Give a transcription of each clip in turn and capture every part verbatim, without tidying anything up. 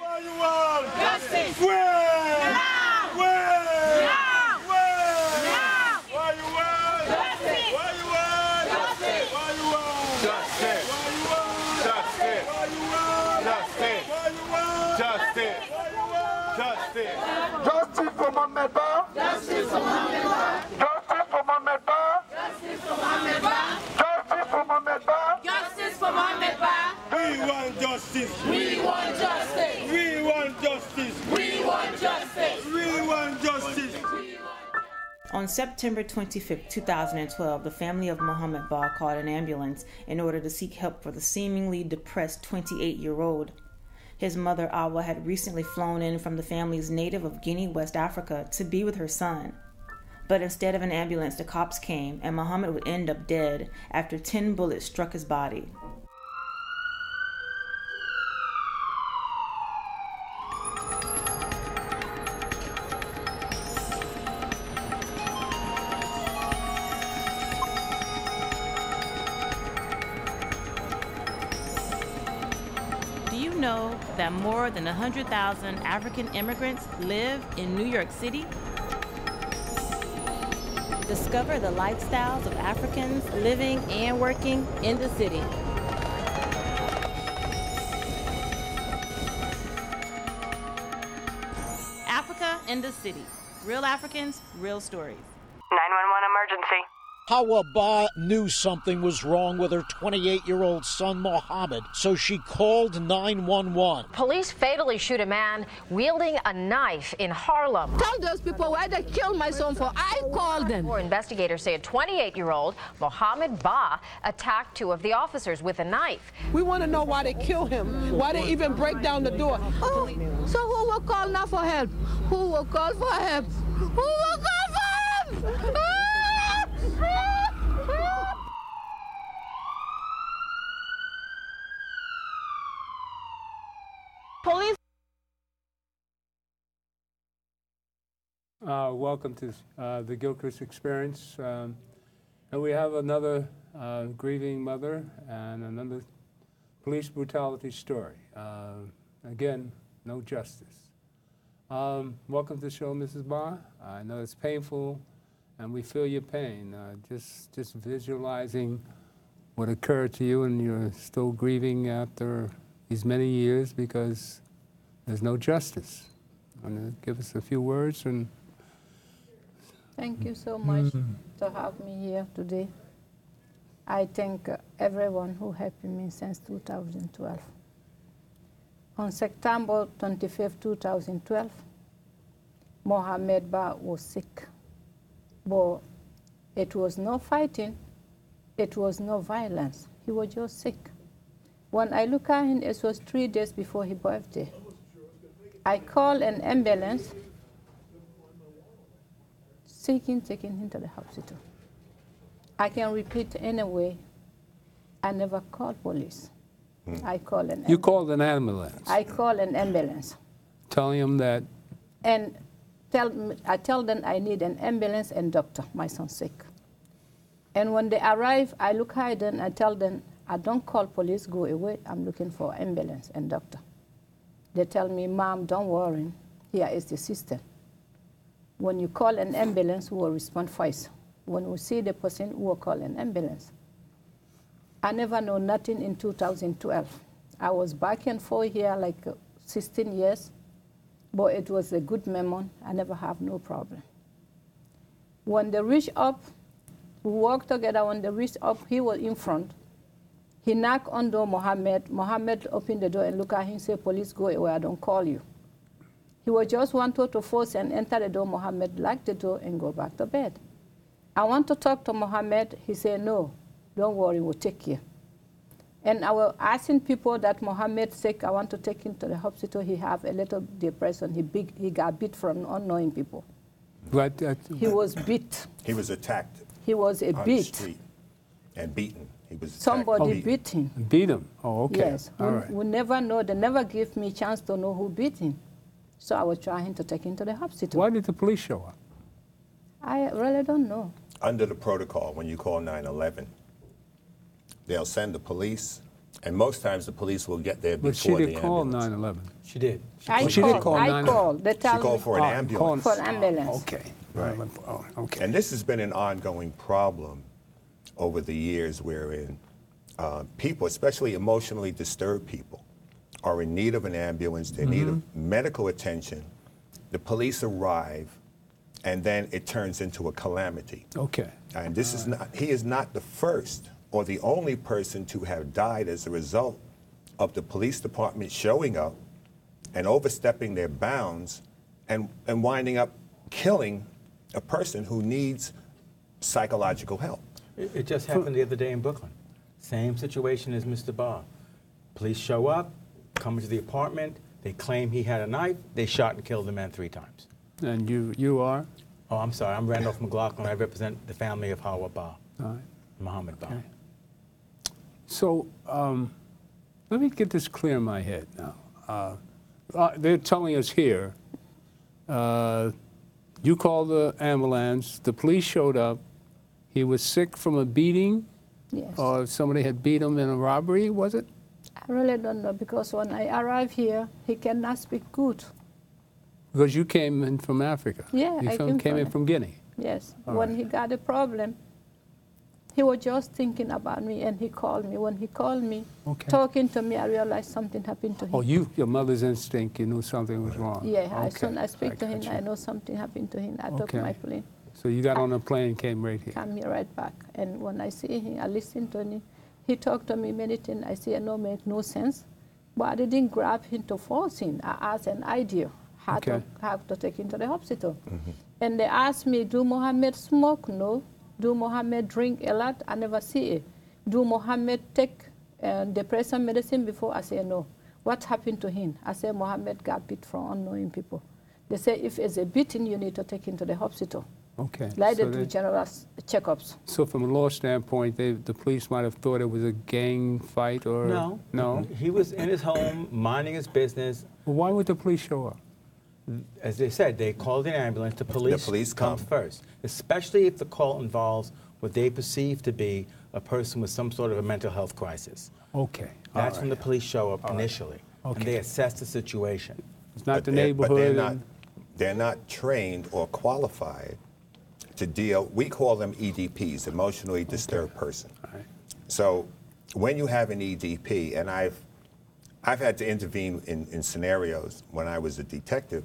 What you want? Justice. Where? Now. Where? Now. Where? Now. What you want? Justice. What you want? Justice. What you want? Justice. What you want? Justice. What you want? Justice. What you want? Justice. What you want? Justice. Justice for Mohamed Ba. Justice for Mohamed Ba. Justice for Mohamed Ba. Justice for Mohamed Ba. Justice for Mohamed Ba. Justice for Mohamed Ba. We want justice. We want justice. We want justice. We want justice. We want justice. On September twenty-fifth, two thousand twelve, the family of Mohamed Ba called an ambulance in order to seek help for the seemingly depressed twenty-eight-year-old. His mother, Awa, had recently flown in from the family's native of Guinea, West Africa, to be with her son. But instead of an ambulance, the cops came, and Mohamed would end up dead after ten bullets struck his body. Do you know that more than one hundred thousand African immigrants live in New York City? Discover the lifestyles of Africans living and working in the city. Africa in the City. Real Africans, real stories. nine one one emergency. Hawa Ba knew something was wrong with her twenty-eight-year-old son, Mohammed, so she called nine one one. Police fatally shoot a man wielding a knife in Harlem. Tell those people why they killed my son for. I called them. More investigators say a twenty-eight-year-old, Mohamed Ba, attacked two of the officers with a knife. We want to know why they killed him, why they even break down the door. Oh, so who will call now for help? Who will call for help? Who will call for help? Ah! Police. Uh, welcome to uh, the Gilchrist Experience. Um, and we have another uh, grieving mother and another police brutality story. Uh, again, no justice. Um, welcome to the show, Missus Ba. I know it's painful, and we feel your pain. Uh, just, just visualizing what occurred to you, and you're still grieving after these many years because there's no justice. Want to give us a few words? And Thank you so much mm. to have me here today. I thank uh, everyone who helped me since two thousand twelve. On September twenty-fifth, two thousand twelve, Mohamed Ba was sick. But it was no fighting, it was no violence. He was just sick. When I look at him, it was three days before his birthday. I called an ambulance, seeking, taking him to the hospital. I can repeat anyway, I never called police. Mm. I called an ambulance. You called an ambulance? I called an ambulance. Telling them that? And tell, I tell them I need an ambulance and doctor, my son's sick. And when they arrive, I look at them, I tell them, I don't call police, go away, I'm looking for ambulance and doctor. They tell me, Mom, don't worry, here is the system. When you call an ambulance, we will respond first. When we see the person, we will call an ambulance. I never know nothing in two thousand twelve. I was back and forth here like sixteen years, but it was a good memory. I never have no problem. When they reach up, we walk together. When they reach up, he was in front. He knocked on door Mohammed. Mohammed opened the door and looked at him and said, police, go away, I don't call you. He was just wanted to force and enter the door. Mohammed locked the door and go back to bed. I want to talk to Mohammed. He said, no, don't worry, we'll take care. And I was asking people that Mohammed sick, I want to take him to the hospital. He have a little depression. He, big, he got beat from unknowing people. What, uh, he was beat. He was attacked. He was a on beat. The street and beaten. He was Somebody oh, beat him. Beat him? Oh, okay. Yes. All we, right. we never know. They never give me a chance to know who beat him. So I was trying to take him to the hospital. Why did the police show up? I really don't know. Under the protocol, when you call nine eleven, they'll send the police And most times the police will get there But she before the did call ambulance. nine eleven. She did. She I Oh, she did called. call I nine- called. They She tell called me for an Oh, ambulance. for an ambulance. Okay. Right. Oh, okay. And this has been an ongoing problem over the years wherein uh, people, especially emotionally disturbed people, are in need of an ambulance, they need a medical attention, the police arrive, and then it turns into a calamity. Okay. And this is not, he is not the first or the only person to have died as a result of the police department showing up and overstepping their bounds and, and winding up killing a person who needs psychological help. It, it just happened the other day in Brooklyn. Same situation as Mister Barr. Police show up, come into the apartment, they claim he had a knife, they shot and killed the man three times. And you you are? Oh, I'm sorry, I'm Randolph McLaughlin. I represent the family of Hawa Barr, All right. Mohammed Barr. Okay. So um, let me get this clear in my head now. Uh, uh, they're telling us here, uh, you called the ambulance, the police showed up, he was sick from a beating, Yes. or somebody had beat him in a robbery, was it? I really don't know because when I arrived here, he cannot speak good. Because you came in from Africa. Yeah, you I from- came came from in it. from Guinea. Yes. All when right. he got a problem, he was just thinking about me and he called me. When he called me, Okay. talking to me, I realized something happened to him. Oh, you, your mother's instinct, you knew something was wrong. Yeah, okay. as soon as I speak to him, got I you. know something happened to him. I took Okay. my plane, So you got on a plane, came right here. come here right back. And when I see him, I listen to him. He talked to me many things. I say, no, make no sense. But I didn't grab him to force him. I asked an idea how to Okay. how to take him to the hospital. And they asked me, do Mohammed smoke? No. Do Mohammed drink a lot? I never see it. Do Mohammed take uh, depression medicine before? I say no. What happened to him? I say Mohammed got beat from unknowing people. They say if it's a beating, you need to take him to the hospital. Okay. Like so they do they- general s- checkups. So from a law standpoint, they, the police might have thought it was a gang fight or... No. No? He was in his home, minding his business. Well, why would the police show up? As they said, they called an ambulance. The police, police comes come. first, especially if the call involves what they perceive to be a person with some sort of a mental health crisis. Okay. That's all when right. the police show up initially, Okay. and they assess the situation. It's not the they're- But they're neighborhood. not, and- they're not trained or qualified to deal, we call them E D Ps, emotionally disturbed person. All right. So when you have an E D P, and I've, I've had to intervene in, in scenarios when I was a detective,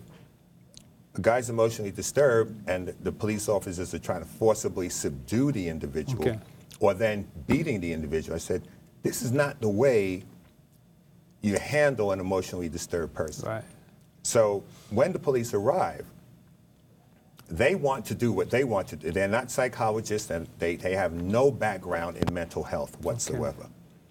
a guy's emotionally disturbed and the police officers are trying to forcibly subdue the individual Okay. or then beating the individual. I said, this is not the way you handle an emotionally disturbed person. Right. So when the police arrive, they want to do what they want to do. They're not psychologists and they, they have no background in mental health whatsoever.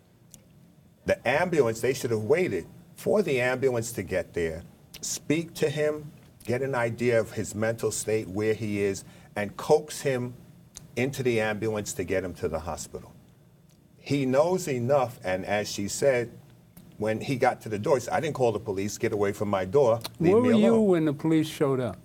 The ambulance, they should have waited for the ambulance to get there, speak to him, get an idea of his mental state, where he is, and coax him into the ambulance to get him to the hospital. He knows enough, and as she said, when he got to the door, he said, I didn't call the police, get away from my door, leave Where me were you alone. when the police showed up?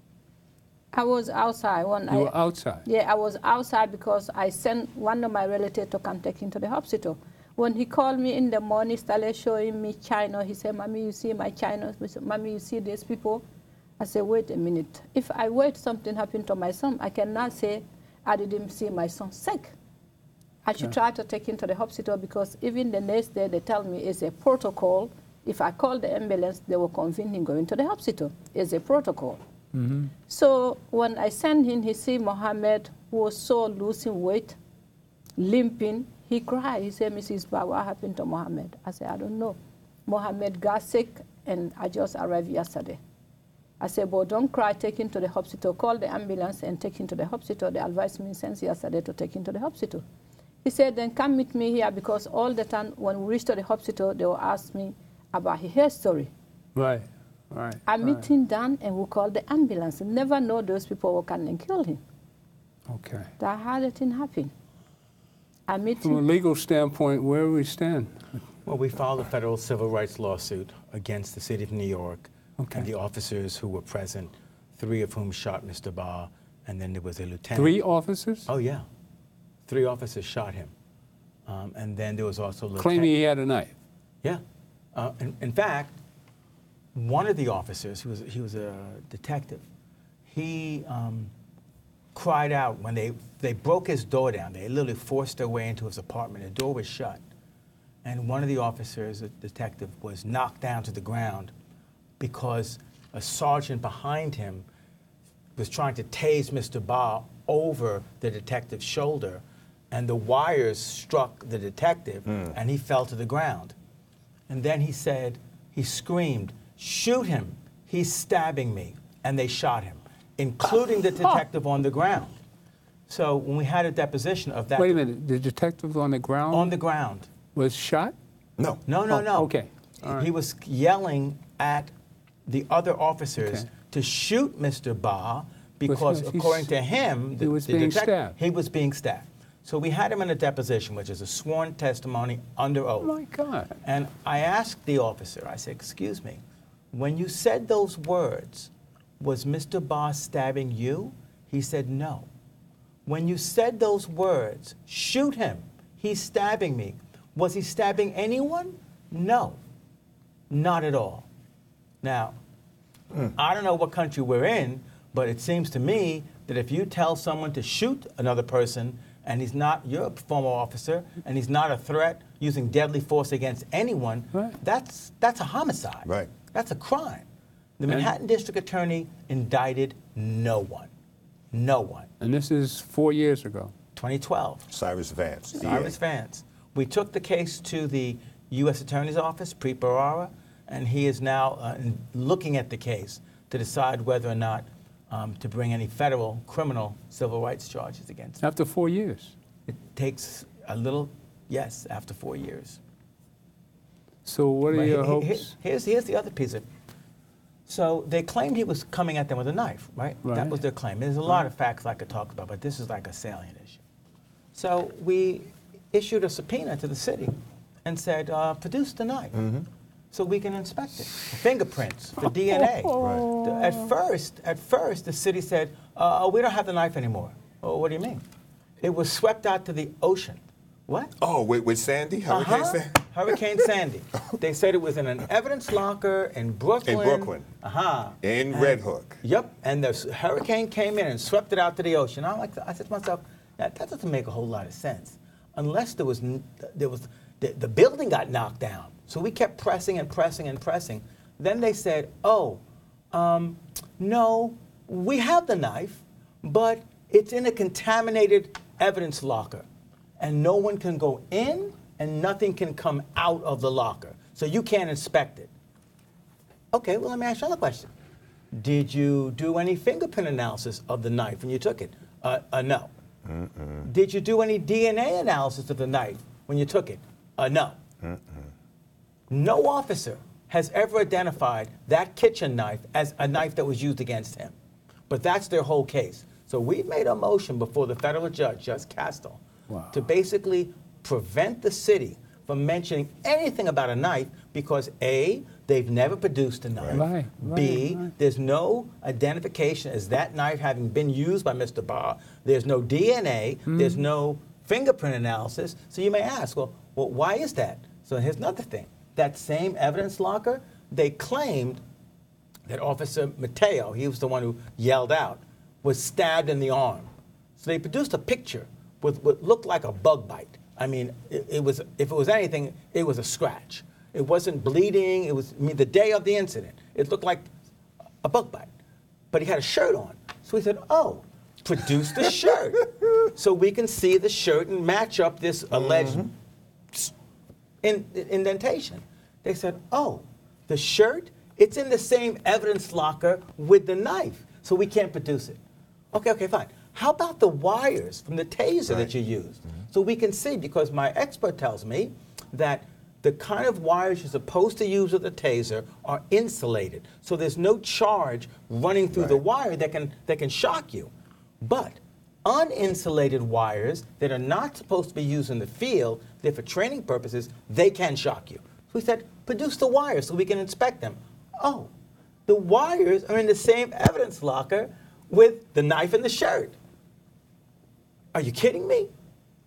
I was outside when You I. were outside. Yeah, I was outside because I sent one of my relatives to come take him to the hospital. When he called me in the morning, started showing me China. He said, Mommy, you see my China? I said, Mommy, you see these people? I said, wait a minute. If I wait something happened to my son, I cannot say I didn't see my son sick. I should try to take him to the hospital because even the next day they tell me it's a protocol. If I call the ambulance, they will convince him going to the hospital. It's a protocol. Mm-hmm. So when I sent him, he see Mohammed who was so losing weight, limping. He cried. He said, Missus Ba, what happened to Mohammed? I said, I don't know. Mohammed got sick, and I just arrived yesterday. I said, but don't cry, take him to the hospital. Call the ambulance and take him to the hospital. They advised me since yesterday to take him to the hospital. He said, then come meet me here because all the time when we reach to the hospital, they will ask me about his history. Right, right. I meet right. him down and we call the ambulance. Never know those people who can and kill him. Okay. That how the thing happened. I meet From a him. legal standpoint, where we stand? Well, we filed a federal civil rights lawsuit against the city of New York Okay. and the officers who were present, three of whom shot Mister Ba, and then there was a lieutenant. Three officers? Oh, yeah. Three officers shot him. Um, and then there was also Lieutenant- Claiming he had a knife. Yeah. Uh, in, in fact, one of the officers, who was, he was a detective, he um, cried out when they, they broke his door down. They literally forced their way into his apartment. The door was shut. And one of the officers, a detective, was knocked down to the ground because a sergeant behind him was trying to tase Mister Ba over the detective's shoulder, and the wires struck the detective, mm. and he fell to the ground. And then he said, he screamed, "Shoot him, he's stabbing me." And they shot him, including the detective on the ground. So when we had a deposition of that... Wait a minute, the detective on the ground? On the ground. Was shot? No. No, no, oh, no. Okay. All right. He was yelling at the other officers Okay. to shoot Mister Ba because, Because according to him, the, he was the being detec- stabbed. He was being stabbed. So we had him in a deposition, which is a sworn testimony under oath. Oh, my God. And I asked the officer, I said, "Excuse me, when you said those words, was Mister Ba stabbing you?" He said, "No." When you said those words, "Shoot him, he's stabbing me," was he stabbing anyone? No, not at all. Now, mm. I don't know what country we're in, but it seems to me that if you tell someone to shoot another person and he's not, you're a former officer, and he's not a threat using deadly force against anyone, right. that's, that's a homicide. Right. That's a crime. The Manhattan and, District Attorney indicted no one. No one. And this is four years ago. twenty twelve. Cyrus Vance. Cyrus Vance. We took the case to the U S Attorney's Office, Preet Bharara, and he is now uh, looking at the case to decide whether or not um, to bring any federal criminal civil rights charges against him. After four years? It takes a little, yes, after four years. So what are but your he, hopes? He, here's, here's the other piece of it. So they claimed he was coming at them with a knife, right? right. That was their claim. There's a lot of facts I could talk about, but this is like a salient issue. So we issued a subpoena to the city and said, uh, produce the knife mm-hmm. so we can inspect it. Fingerprints, the D N A. Right. At first, at first, the city said, uh, we don't have the knife anymore. Oh, what do you mean? It was swept out to the ocean. What? Oh, with, with Sandy? Hurricane uh-huh. Sandy? Hurricane Sandy. They said it was in an evidence locker in Brooklyn. In Brooklyn. Uh-huh. In and, Red Hook. Yep. And the hurricane came in and swept it out to the ocean. I, like I said to myself, that, that doesn't make a whole lot of sense. Unless there was, there was the, the building got knocked down. So we kept pressing and pressing and pressing. Then they said, oh, um, no, we have the knife, but it's in a contaminated evidence locker. And no one can go in, and nothing can come out of the locker. So you can't inspect it. Okay, well, let me ask you another question. Did you do any fingerprint analysis of the knife when you took it? Uh, uh, no. Mm-mm. Did you do any D N A analysis of the knife when you took it? Uh, no. Mm-mm. No officer has ever identified that kitchen knife as a knife that was used against him. But that's their whole case. So we've made a motion before the federal judge, Judge Castle, wow. to basically prevent the city from mentioning anything about a knife because A, they've never produced a knife. Right, right, B, right. there's no identification as that knife having been used by Mister Ba. There's no D N A. Mm. There's no fingerprint analysis. So you may ask, well, well, why is that? So here's another thing. That same evidence locker, they claimed that Officer Mateo, he was the one who yelled out, was stabbed in the arm. So they produced a picture with what looked like a bug bite. I mean, it, it was, if it was anything, it was a scratch. It wasn't bleeding. It was, I mean, the day of the incident, it looked like a bug bite. But he had a shirt on. So we said, oh, produce the shirt so we can see the shirt and match up this alleged mm-hmm. in, indentation. They said, oh, the shirt, it's in the same evidence locker with the knife, so we can't produce it. Okay, okay, fine. How about the wires from the taser right. that you used? Mm-hmm. So we can see, because my expert tells me that the kind of wires you're supposed to use with a taser are insulated. So there's no charge running through right. the wire that can, that can shock you. But uninsulated wires that are not supposed to be used in the field, they're for training purposes, they can shock you. So we said, produce the wires so we can inspect them. Oh, the wires are in the same evidence locker with the knife and the shirt. Are you kidding me?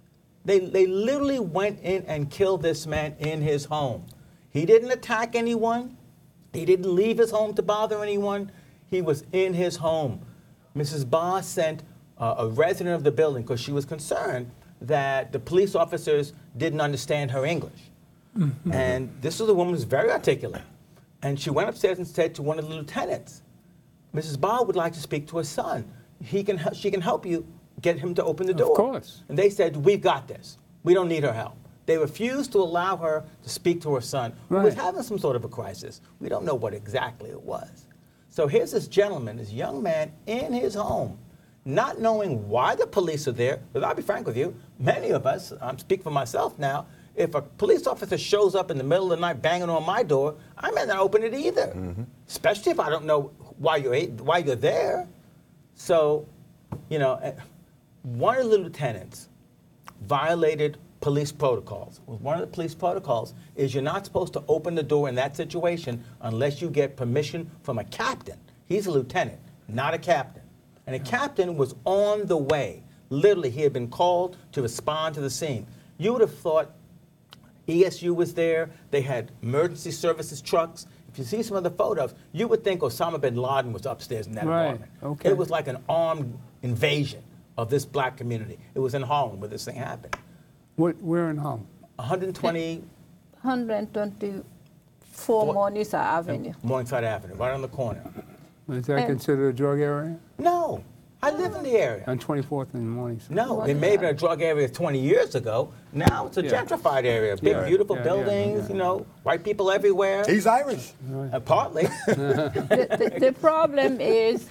They, they literally went in and killed this man in his home. He didn't attack anyone. He didn't leave his home to bother anyone. He was in his home. Missus Barr sent uh, a resident of the building because she was concerned that the police officers didn't understand her English. Mm-hmm. And this was a woman who's very articulate. And she went upstairs and said to one of the lieutenants, Missus Barr would like to speak to her son. He can, she can help you get him to open the door. Of course. And they said, we've got this. We don't need her help. They refused to allow her to speak to her son, who Right. was having some sort of a crisis. We don't know what exactly it was. So here's this gentleman, this young man in his home, not knowing why the police are there. But I'll be frank with you, many of us, I'm speaking for myself now, if a police officer shows up in the middle of the night banging on my door, I may not open it either, mm-hmm. especially if I don't know why you're, why you're there. So, you know, one of the lieutenants violated police protocols. One of the police protocols is you're not supposed to open the door in that situation unless you get permission from a captain. He's a lieutenant, not a captain. And a captain was on the way. Literally, he had been called to respond to the scene. You would have thought E S U was there. They had emergency services trucks. If you see some of the photos, you would think Osama bin Laden was upstairs in that Right. apartment. Okay. It was like an armed invasion of this black community. It was in Harlem where this thing happened. What, where in Harlem? one hundred twenty one hundred twenty-four Morningside Avenue. Morningside Avenue, right on the corner. Is that And- considered a drug area? No, I live in the area. On twenty-fourth and Morningside. No, it may have been a drug area twenty years ago. Now it's a Yeah. gentrified area. Big, Yeah. beautiful Yeah, yeah, buildings, yeah. you know, white people everywhere. He's Irish. Uh, partly. the, the, the problem is,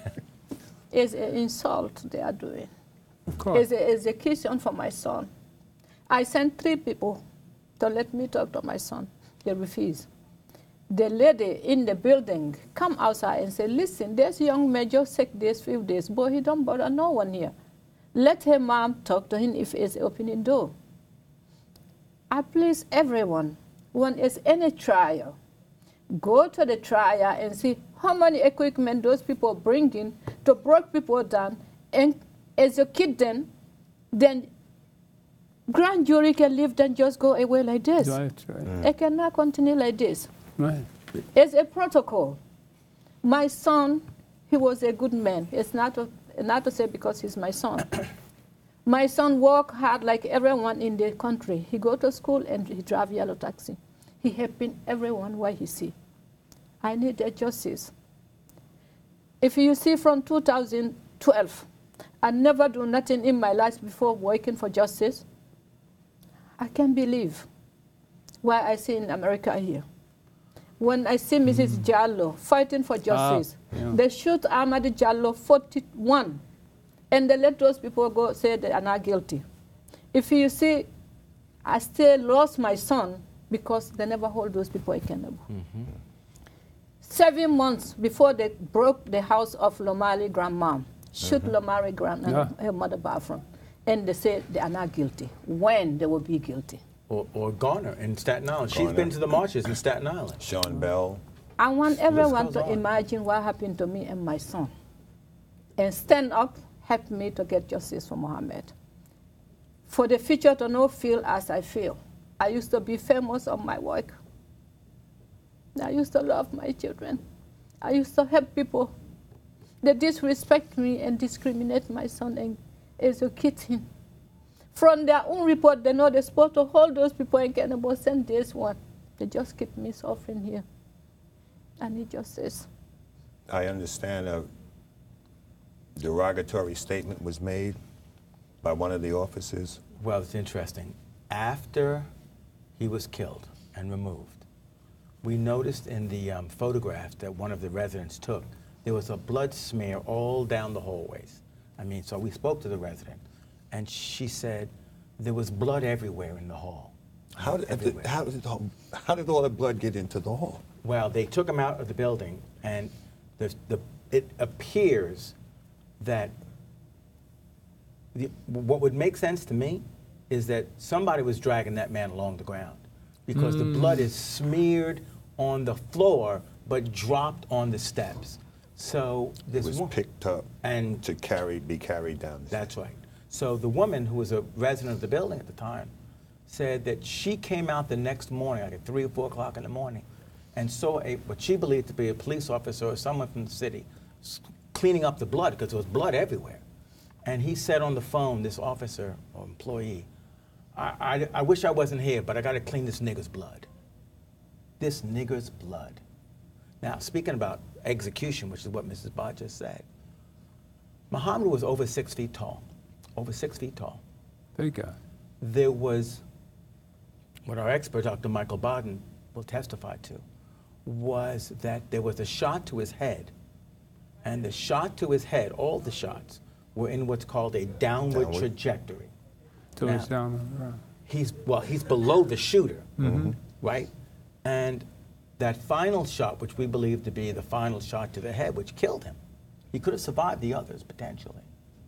is an insult they are doing. Of course. It's a, it's a question for my son. I sent three people to let me talk to my son. They refused. The lady in the building come outside and say, listen, this young man just sick these few days, but he don't bother no one here. Let her mom talk to him if it's opening door. I please everyone, when it's any trial, go to the trial and see how many equipment those people bring in to break people down and execute them, then grand jury can leave them just go away like this. That's right. Mm. It cannot continue like this. Right. It's a protocol. My son, he was a good man. It's not to, not to say because he's my son. My son worked hard like everyone in the country. He go to school and he drive yellow taxi. He helping everyone where he see. I need that justice. If you see from two thousand twelve, I never do nothing in my life before working for justice. I can't believe what I see in America here. When I see Missus Mm. Jallo fighting for justice, Ah, yeah. they shoot Ahmad Jallo forty-one, and they let those people go say they are not guilty. If you see, I still lost my son because they never hold those people accountable. Mm-hmm. Seven months before they broke the house of Lomali grandmom, shoot mm-hmm. Lomali grand and Yeah. her mother bathroom, and they say they are not guilty. When they will be guilty? Or, or Garner in Staten Island. She's Garner. been to the marches in Staten Island. Sean Bell. I want everyone goes to on. imagine what happened to me and my son, and stand up, help me to get justice for Mohammed. For the future to not feel as I feel. I used to be famous on my work. I used to love my children. I used to help people. They disrespect me and discriminate my son and execute him. From their own report, they know they're supposed to hold those people and get about send this one. They just keep me suffering here. I need justice. I understand a derogatory statement was made by one of the officers. Well, it's interesting. After he was killed and removed, we noticed in the um, photographs that one of the residents took, there was a blood smear all down the hallways. I mean, so we spoke to the resident, and she said there was blood everywhere in the hall. How did, Everywhere. how, did, how did all the blood get into the hall? Well, they took him out of the building, and the, the, it appears that the, what would make sense to me is that somebody was dragging that man along the ground because mm. the blood is smeared on the floor but dropped on the steps. So this It was one, picked up and to carry, be carried down. The that's right. So the woman, who was a resident of the building at the time, said that she came out the next morning, like at three or four o'clock in the morning, and saw a, what she believed to be a police officer or someone from the city cleaning up the blood, because there was blood everywhere. And he said on the phone, this officer or employee, I, I, I wish I wasn't here, but I got to clean this nigger's blood. This nigger's blood. Now, speaking about execution, which is what Missus Baugh just said, Muhammad was over six feet tall, over six feet tall. Big guy. There was, what our expert, Doctor Michael Baden, will testify to, was that there was a shot to his head, and the shot to his head, all the shots, were in what's called a downward, downward. trajectory. So now, he's down. Right. He's, well, he's below the shooter, mm-hmm. right? And that final shot, which we believe to be the final shot to the head, which killed him, he could have survived the others, potentially.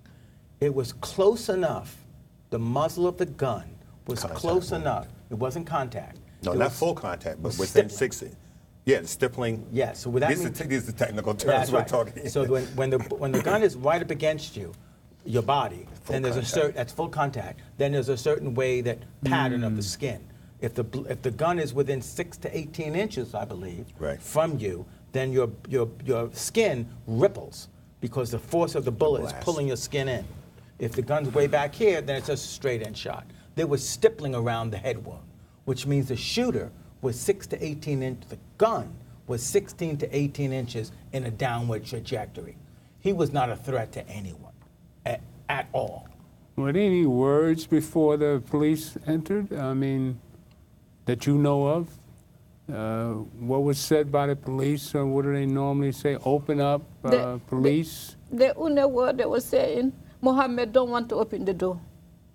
It was close enough, the muzzle of the gun was contact close point. enough. It wasn't contact. No, it not was, full contact, but within sixty. Yeah, the stippling. Yeah, so without these, are these are the technical terms we're right. talking. So when, when, the, when the gun is right up against you, your body, full then there's contact. a certain, that's full contact. Then there's a certain way, that pattern mm. of the skin. If the, if the gun is within six to eighteen inches, I believe, right. from you, then your, your, your skin ripples because the force of the bullet the is pulling your skin in. If the gun's way back here, then it's just a straight-in shot. There was stippling around the head wound, which means the shooter was six to eighteen inches, the gun was sixteen to eighteen inches in a downward trajectory. He was not a threat to anyone at, at all. Were there any words before the police entered? I mean, that you know of? Uh, what was said by the police, or what do they normally say? Open up, uh, the, police? The, the only word they were saying, Mohammed don't want to open the door.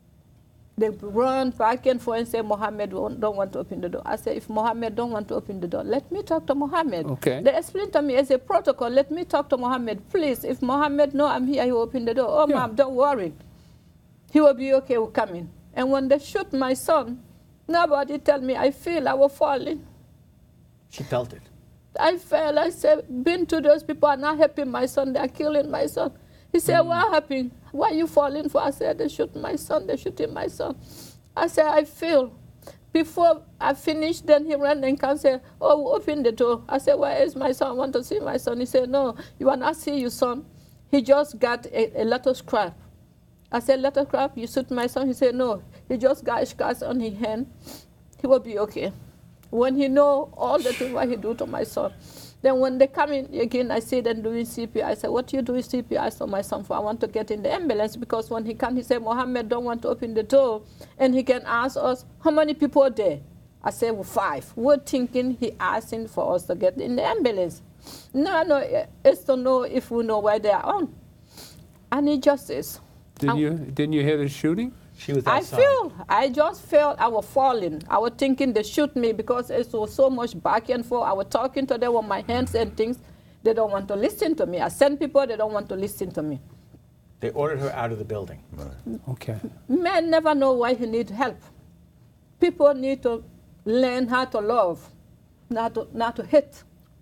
They run back and forth and say, Mohammed don't want to open the door. I said, if Mohammed don't want to open the door, let me talk to Mohammed. Okay. They explained to me as a protocol, let me talk to Mohammed. Please, if Mohammed know I'm here, he will open the door. Oh, yeah. Mom, don't worry. He will be okay with coming. And when they shoot my son, nobody tell me, I feel I was falling. She felt it. I felt, I said, been to those people are not helping my son, they are killing my son. He said, mm. what happened? Why are you falling for? I said, they shoot my son, they shooting my son. I said, I feel. Before I finished, then he ran and came and said, oh, open the door. I said, where is my son? I want to see my son. He said, no, you want to see your son? He just got a, a lot of scrap. I said, lot of scrap? You shoot my son? He said, no, he just got a scratch on his hand. He will be okay. When he know all the things what he do to my son. Then when they come in again, I see them doing C P R. I said, what you doing C P R? I saw my son for, I want to get in the ambulance, because when he come, he said, Mohammed don't want to open the door, and he can ask us, how many people are there? I said, well, five. We're thinking he asking for us to get in the ambulance. No, no, it's to know if we know where they are on. I need justice. Did you, didn't you hear the shooting? She was I outside. feel, I just felt I was falling. I was thinking they shoot me because it was so much back and forth. I was talking to them with my hands and things. They don't want to listen to me. I send people, they don't want to listen to me. They ordered her out of the building. Right. Okay. Men never know why he need help. People need to learn how to love, not to, not to hate.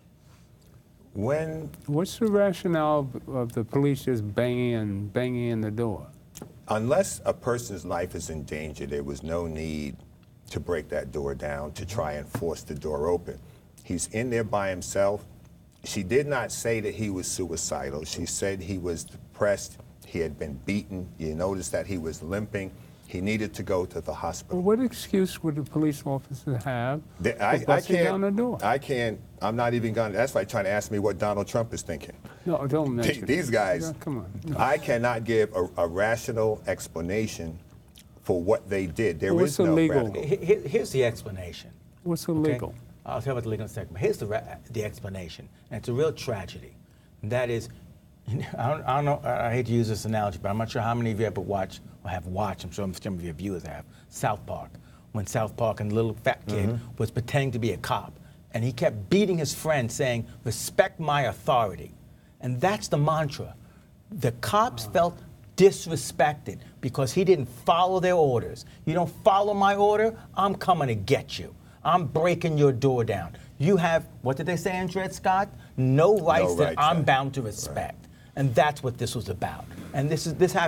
When? What's the rationale of the police just banging and banging in the door? Unless a person's life is in danger, there was no need to break that door down, to try and force the door open. He's in there by himself. She did not say that he was suicidal. She said he was depressed. He had been beaten. You notice that he was limping. He needed to go to the hospital. Well, what excuse would the police officer have the, for I, busting I can't, down the door? I can't, I'm not even going to, that's like trying to ask me what Donald Trump is thinking. No, don't mention it. These guys, no, come on. No. I cannot give a, a rational explanation for what they did. There well, is no illegal? Here, here's the explanation. What's illegal? Okay? I'll tell you about the legal in a second. But here's the, the explanation, and it's a real tragedy. And that is, I don't, I don't know, I hate to use this analogy, but I'm not sure how many of you ever watched, or have watched, I'm sure some of your viewers have, South Park. When South Park and the little fat kid mm-hmm. was pretending to be a cop, and he kept beating his friend saying, respect my authority. And that's the mantra. The cops oh. felt disrespected because he didn't follow their orders. You don't follow my order, I'm coming to get you. I'm breaking your door down. You have, what did they say in Dred Scott? No rights, no rights that I'm bound to respect. Right. And that's what this was about. And this is this happens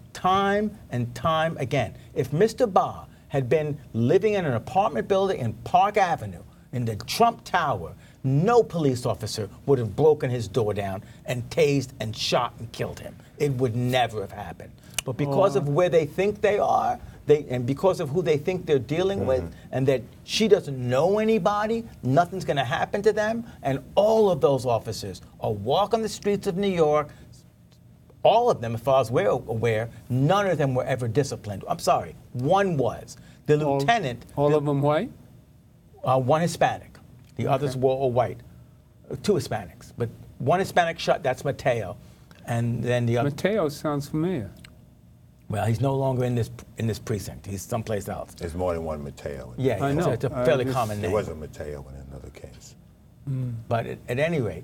time and time again. If Mister Barr had been living in an apartment building in Park Avenue, in the Trump Tower, no police officer would have broken his door down and tased and shot and killed him. It would never have happened. But because Oh. of where they think they are, they, and because of who they think they're dealing with, and that she doesn't know anybody, nothing's going to happen to them, and all of those officers are walking the streets of New York. All of them, as far as we're aware, none of them were ever disciplined. I'm sorry, one was. The lieutenant. All the- of them white? Uh, one Hispanic. The others were all white. Uh, Two Hispanics. But one Hispanic shot, that's Mateo. And then the other. Mateo sounds familiar. Well, he's no longer in this in this precinct. He's someplace else. There's more than one Mateo. Yeah, I it's, know. it's a I fairly just- common There name. was a Mateo in another case. But at, at any rate,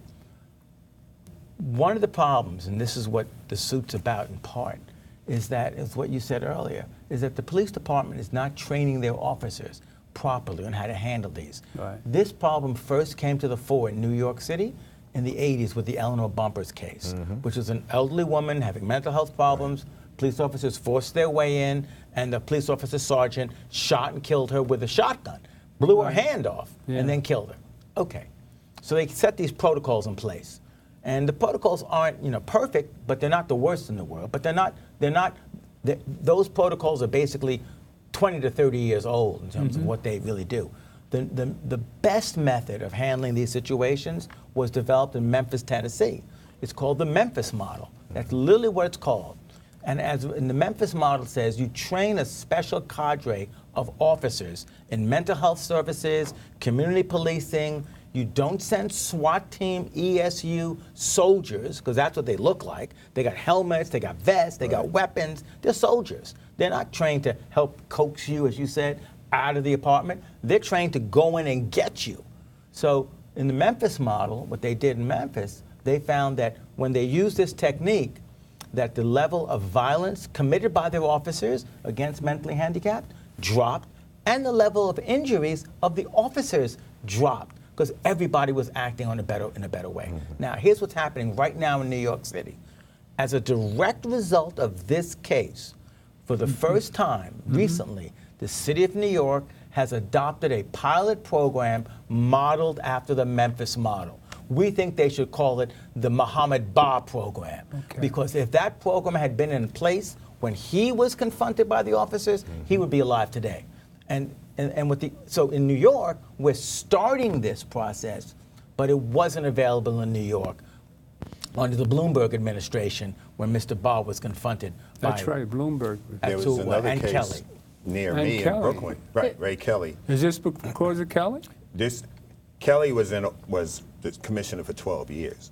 one of the problems, and this is what the suit's about in part, is that, is what you said earlier, is that the police department is not training their officers properly on how to handle these. Right. This problem first came to the fore in New York City in the eighties with the Eleanor Bumpers case, which was an elderly woman having mental health problems. Police officers forced their way in, and the police officer sergeant shot and killed her with a shotgun, blew her hand off, Yeah. and then killed her. Okay. So they set these protocols in place. And the protocols aren't, you know, perfect, but they're not the worst in the world. But they're not, they're not, they, those protocols are basically twenty to thirty years old in terms of what they really do. The, the, the best method of handling these situations was developed in Memphis, Tennessee. It's called the Memphis model. That's literally what it's called. And as in the Memphis model says, you train a special cadre of officers in mental health services, community policing. You don't send SWAT team, E S U soldiers, because that's what they look like. They got helmets, they got vests, they got weapons. They're soldiers. They're not trained to help coax you, as you said, out of the apartment. They're trained to go in and get you. So in the Memphis model, what they did in Memphis, they found that when they used this technique, that the level of violence committed by their officers against mentally handicapped dropped, and the level of injuries of the officers dropped, because everybody was acting on a better, in a better way. Now, here's what's happening right now in New York City. As a direct result of this case, for the first time recently, the city of New York has adopted a pilot program modeled after the Memphis model. We think they should call it the Mohammed Barr program. Okay. Because if that program had been in place when he was confronted by the officers, he would be alive today. And, and, and with the, so in New York, we're starting this process, but it wasn't available in New York under the Bloomberg administration when Mister Barr was confronted That's by right, Bloomberg. There was to, uh, another and case Kelly. near And me Kelly. in Brooklyn. Right, Ray Kelly. Is this because of Kelly? This Kelly was in was the commissioner for twelve years,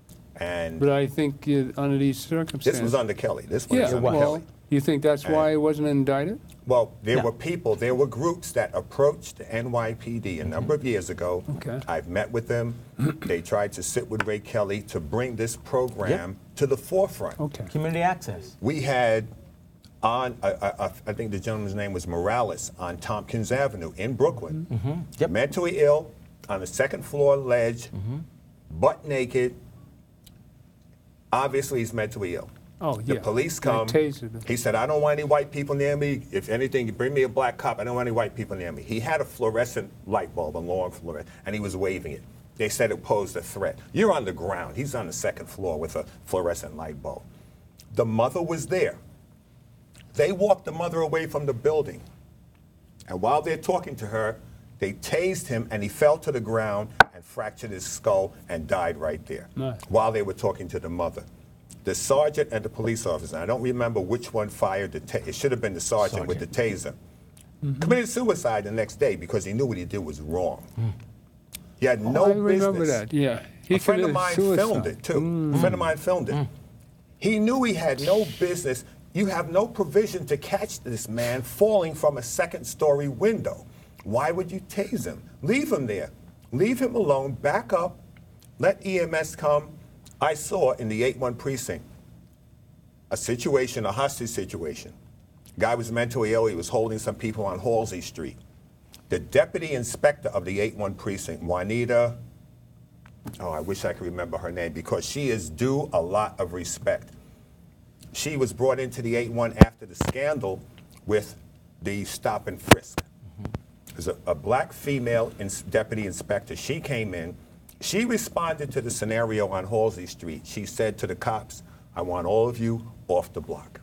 and But I think uh, under these circumstances. this was under Kelly. This one Yeah, was under well, Kelly. you think that's why it wasn't indicted? Well, there No. were people, there were groups that approached the N Y P D a number of years ago. Okay. I've met with them. They tried to sit with Ray Kelly to bring this program to the forefront. Okay. Community access. We had on, uh, uh, I think the gentleman's name was Morales, on Tompkins Avenue in Brooklyn. Yep. Mentally ill, on the second floor ledge, butt naked. Obviously, he's mentally ill. Oh, The yeah. police They come. tasered him. He said, I don't want any white people near me. If anything, you bring me a black cop. I don't want any white people near me. He had a fluorescent light bulb, a long fluorescent, and he was waving it. They said it posed a threat. You're on the ground. He's on the second floor with a fluorescent light bulb. The mother was there. They walked the mother away from the building. And while they're talking to her, they tased him, and he fell to the ground and fractured his skull and died right there Nice. while they were talking to the mother. The sergeant and the police officer, I don't remember which one fired the ta- it should have been the sergeant, with the taser, committed suicide the next day because he knew what he did was wrong. He had no I remember business. that, yeah. He A friend of committed mine suicide. filmed it too. A friend of mine filmed it. He knew he had no business. You have no provision to catch this man falling from a second story window. Why would you tase him? Leave him there. Leave him alone. Back up. Let E M S come. I saw in the eight one precinct a situation, a hostage situation. Guy was mentally ill. He was holding some people on Halsey Street. The deputy inspector of the eight one precinct, Juanita, oh, I wish I could remember her name because she is due a lot of respect. she was brought into the eight one after the scandal with the stop and frisk. There's a, a black female ins deputy inspector. She came in. She responded to the scenario on Halsey Street. She said to the cops, I want all of you off the block.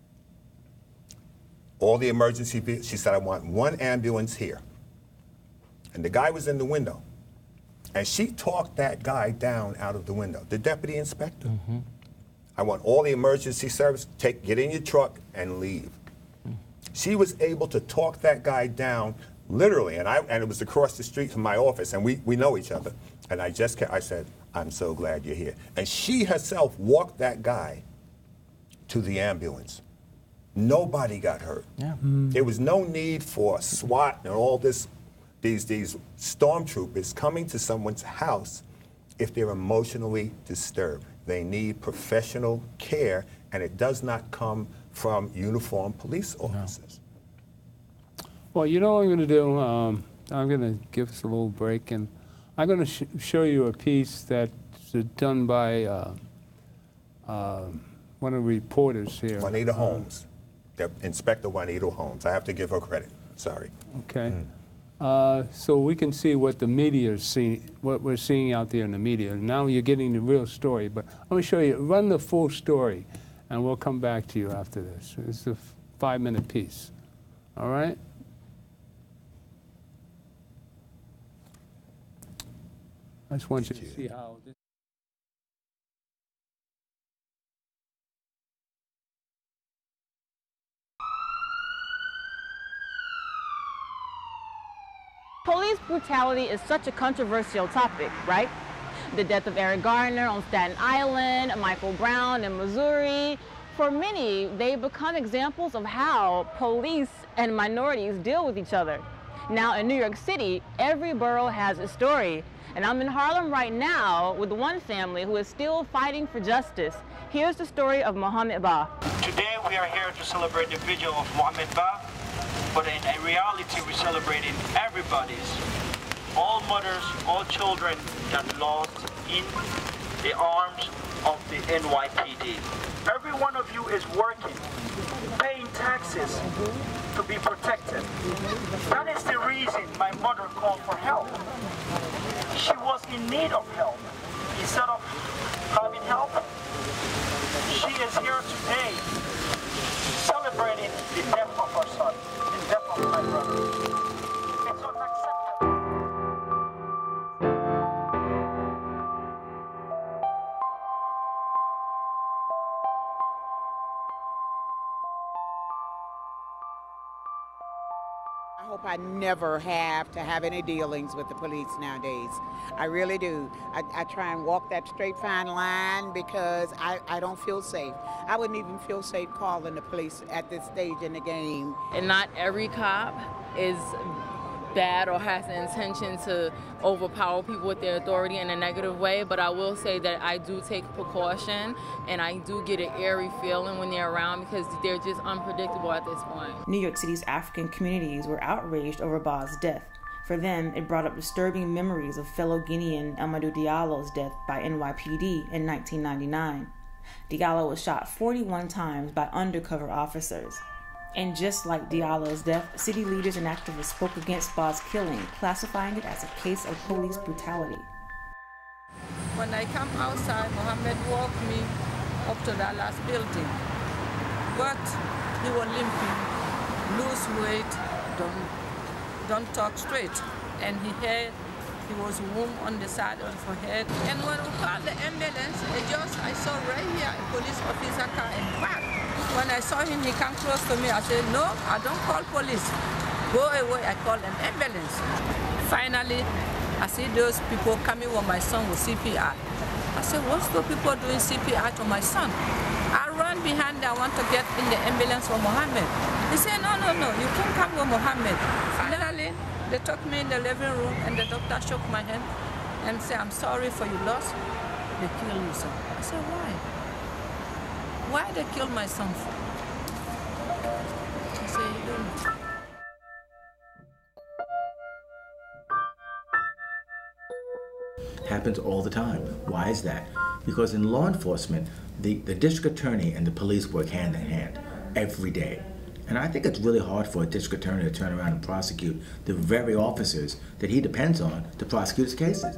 All the emergency vehicles. She said, I want one ambulance here. And the guy was in the window. And she talked that guy down out of the window, the deputy inspector. Mm-hmm. I want all the emergency service, take, get in your truck and leave. Mm-hmm. She was able to talk that guy down literally, and I and it was across the street from my office, and we, we know each other. And I just kept, I said, I'm so glad you're here. And she herself walked that guy to the ambulance. Nobody got hurt. Yeah. Mm. There was no need for SWAT and all this, these, these stormtroopers coming to someone's house if they're emotionally disturbed. They need professional care, and it does not come from uniformed police officers. No. Well, you know what I'm going to do? Um, I'm going to give us a little break, and I'm going to sh show you a piece that's done by uh, uh, one of the reporters here. Juanita Holmes. The Inspector Juanita Holmes. I have to give her credit. Sorry. Okay. Mm. Uh, so we can see what the media is seeing, what we're seeing out there in the media. Now you're getting the real story, but let me show you. Run the full story, and we'll come back to you after this. It's a five-minute piece. All right? I just want you to see how this. Police brutality is such a controversial topic, right? The death of Eric Garner on Staten Island, Michael Brown in Missouri. For many, they become examples of how police and minorities deal with each other. Now in New York City, every borough has a story. And I'm in Harlem right now with one family who is still fighting for justice. Here's the story of Mohammed Ba. Today we are here to celebrate the vigil of Mohammed Ba, but in, in reality we're celebrating everybody's, all mothers, all children that lost in the arms of the N Y P D. Every one of you is working, paying taxes to be protected. That is the reason my mother called for help. She was in need of help. Instead of having help, she is here today celebrating the death of her son, the death of my brother. It's unacceptable. I hope I never have to have any dealings with the police nowadays. I really do. I, I try and walk that straight fine line because I, I don't feel safe. I wouldn't even feel safe calling the police at this stage in the game. And not every cop is bad or has the intention to overpower people with their authority in a negative way, but I will say that I do take precaution and I do get an eerie feeling when they're around because they're just unpredictable at this point. New York City's African communities were outraged over Ba's death. For them, it brought up disturbing memories of fellow Guinean Amadou Diallo's death by N Y P D in nineteen ninety-nine. Diallo was shot forty-one times by undercover officers. And just like Diallo's death, city leaders and activists spoke against Ba's killing, classifying it as a case of police brutality. When I come outside, Mohammed walked me up to that last building. But he was limping, lose weight, don't, don't talk straight. And he had, he was wound on the side of the head. And when we called the ambulance, it just, I saw right here a police officer car in back. When I saw him, he came close to me. I said, no, I don't call police. Go away, I call an ambulance. Finally, I see those people coming with my son with C P R. I said, what's the people doing C P R to my son? I run behind, I want to get in the ambulance for Mohammed. He said, no, no, no, you can't come with Mohammed. Finally, they took me in the living room and the doctor shook my hand and said, I'm sorry for your loss. They killed you, son. I said, why? Why they killed my son for? I said, you don't know. Happens all the time. Why is that? Because in law enforcement, the, the district attorney and the police work hand in hand every day. And I think it's really hard for a district attorney to turn around and prosecute the very officers that he depends on to prosecute his cases.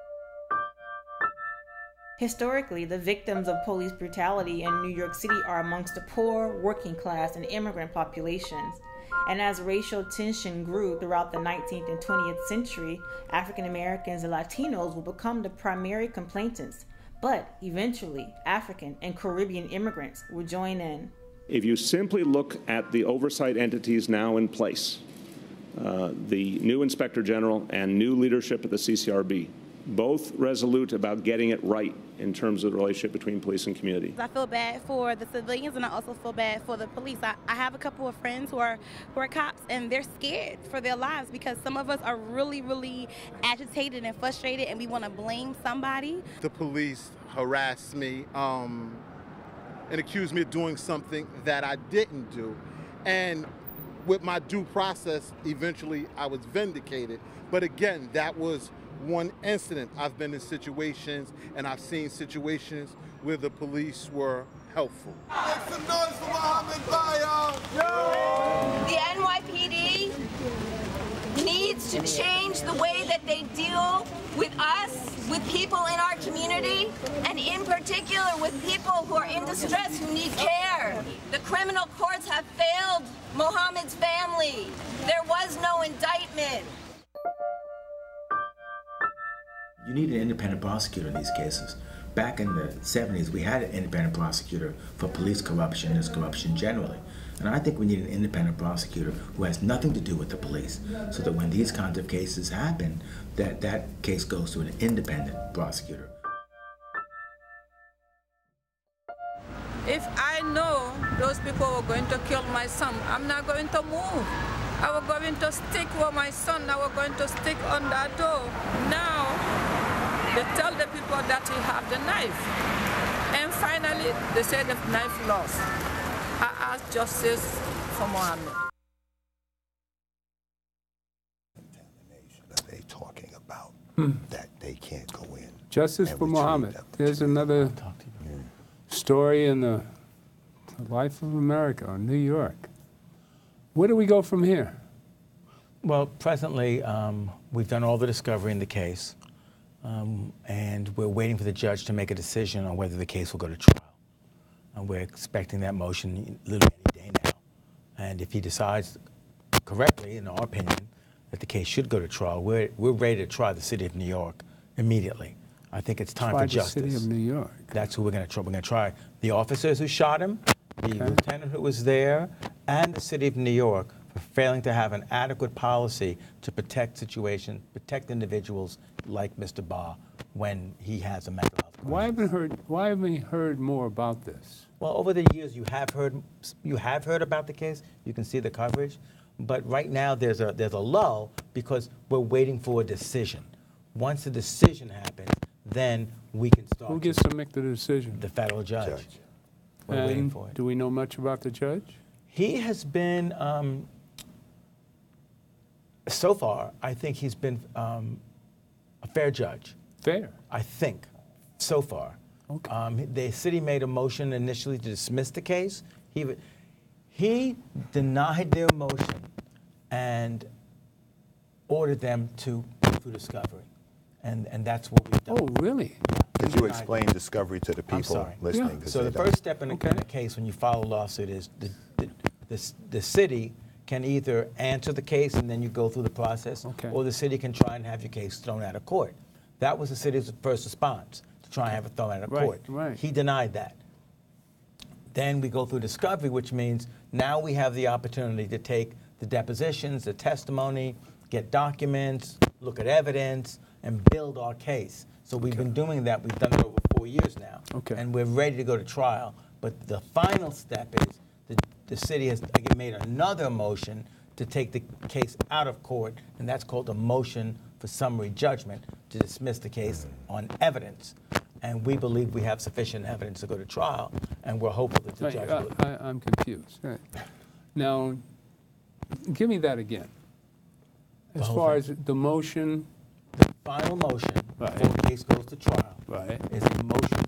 Historically, the victims of police brutality in New York City are amongst the poor, working class, and immigrant populations. And as racial tension grew throughout the nineteenth and twentieth century, African Americans and Latinos will become the primary complainants. But eventually, African and Caribbean immigrants will join in. If you simply look at the oversight entities now in place, uh, the new Inspector General and new leadership at the C C R B, both resolute about getting it right in terms of the relationship between police and community. I feel bad for the civilians, and I also feel bad for the police. I, I have a couple of friends who are who are cops, and they're scared for their lives because some of us are really, really agitated and frustrated, and we want to blame somebody. The police harassed me um, and accused me of doing something that I didn't do. And with my due process, eventually I was vindicated. But again, that was one incident. I've been in situations, and I've seen situations where the police were helpful. Make some noise for Mohammed Ba, y'all. The N Y P D needs to change the way that they deal with us, with people in our community, and in particular with people who are in distress, who need care. The criminal courts have failed Mohammed's family. There was no indictment. You need an independent prosecutor in these cases. Back in the seventies, we had an independent prosecutor for police corruption and corruption generally. And I think we need an independent prosecutor who has nothing to do with the police, so that when these kinds of cases happen, that that case goes to an independent prosecutor. If I know those people were going to kill my son, I'm not going to move. I was going to stick with my son. I was going to stick on that door. Now, they tell the people that he have the knife. And finally, they say the knife lost. I ask justice for Mohammed. Contamination that they talking about, Hmm. that they can't go in. Justice and for retrieve Mohammed. them. There's another story in the, the life of America, in New York. Where do we go from here? Well, presently, um, we've done all the discovery in the case, um, and we're waiting for the judge to make a decision on whether the case will go to trial. And we're expecting that motion literally any day now. And if he decides correctly, in our opinion, that the case should go to trial, we're, we're ready to try the city of New York immediately. I think it's time Try for the justice. city of New York. That's who we're going to try. We're going to try the officers who shot him, the Okay. lieutenant who was there, and the city of New York for failing to have an adequate policy to protect situations, protect individuals like Mister Ba when he has a mental health crisis. Why haven't heard? Why haven't we heard more about this? Well, over the years, you have heard you have heard about the case. You can see the coverage, but right now there's a there's a lull because we're waiting for a decision. Once the decision happens, then we can start. Who gets to make the decision? The federal judge. Judge. We're and waiting for it. Do we know much about the judge? He has been, um, so far, I think he's been um, a fair judge. Fair. I think, so far. Okay. Um, the city made a motion initially to dismiss the case. He, he denied their motion and ordered them to go through discovery. And, and that's what we've done. Oh, really? Could you explain discovery to the I'm people sorry. listening? Yeah. 'cause So they the don't- first step in a, Okay. in a case when you file a lawsuit is the, the, the, the city can either answer the case and then you go through the process, Okay. or the city can try and have your case thrown out of court. That was the city's first response, to try and have it thrown out of Right, court. right. He denied that. Then we go through discovery, which means now we have the opportunity to take the depositions, the testimony, get documents, look at evidence, and build our case. So we've been doing that. We've done it over four years now. Okay. And we're ready to go to trial. But the final step is the, the city has again made another motion to take the case out of court, and that's called a motion for summary judgment to dismiss the case on evidence. And we believe we have sufficient evidence to go to trial, and we're hopeful that the Wait, judge I, will. I, I'm confused. Right. Now, give me that again. As whole far thing. as the motion, Final motion Right. before the case goes to trial right? is a motion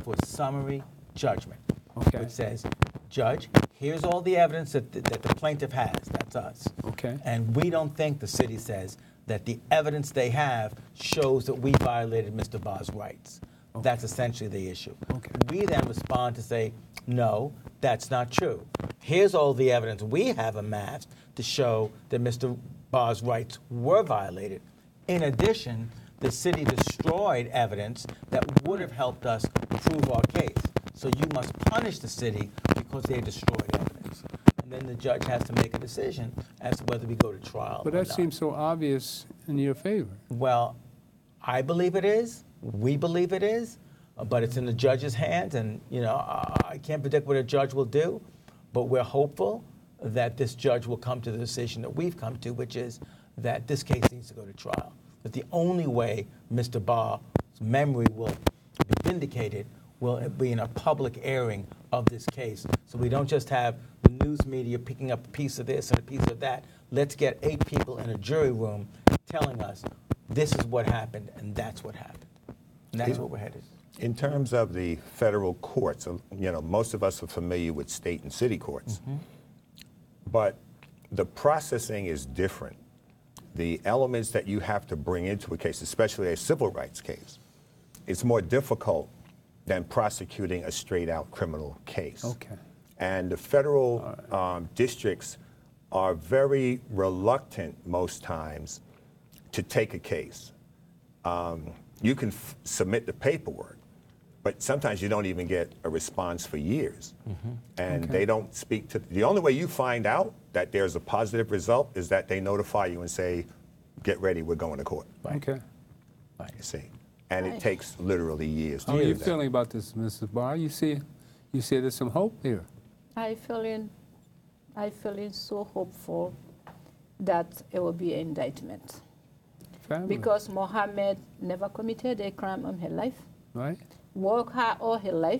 for summary judgment, Okay. which says, Judge, here's all the evidence that the, that the plaintiff has. That's us. Okay. And we don't think, the city says, that the evidence they have shows that we violated Mister Barr's rights. Okay. That's essentially the issue. Okay. We then respond to say, no, that's not true. Here's all the evidence we have amassed to show that Mister Barr's rights were violated. In addition, the city destroyed evidence that would have helped us prove our case. So you must punish the city because they destroyed evidence. And then the judge has to make a decision as to whether we go to trial But or that not. seems so obvious in your favor. Well, I believe it is. We believe it is. uh, But it's in the judge's hands. And, you know, I I can't predict what a judge will do. But we're hopeful that this judge will come to the decision that we've come to, which is that this case needs to go to trial. That the only way Mister Barr's memory will be vindicated will be in a public airing of this case. So we don't just have the news media picking up a piece of this and a piece of that. Let's get eight people in a jury room telling us this is what happened and that's what happened. And that's In- where we're headed. In terms of the federal courts, uh, you know, most of us are familiar with state and city courts. Mm-hmm. But the processing is different. The elements that you have to bring into a case, especially a civil rights case, it's more difficult than prosecuting a straight-out criminal case. Okay. And the federal um, districts are very reluctant most times to take a case. Um, you can f- submit the paperwork, but sometimes you don't even get a response for years. And Okay. they don't speak to, the only way you find out that there's a positive result is that they notify you and say, get ready, we're going to court. Okay. You see. And it takes literally years to How are do you that. feeling about this, Missus Barr? You see, you see there's some hope here. I feeling, I feeling so hopeful that it will be an indictment. Family. Because Mohammed never committed a crime in his life, Right? worked hard all his life,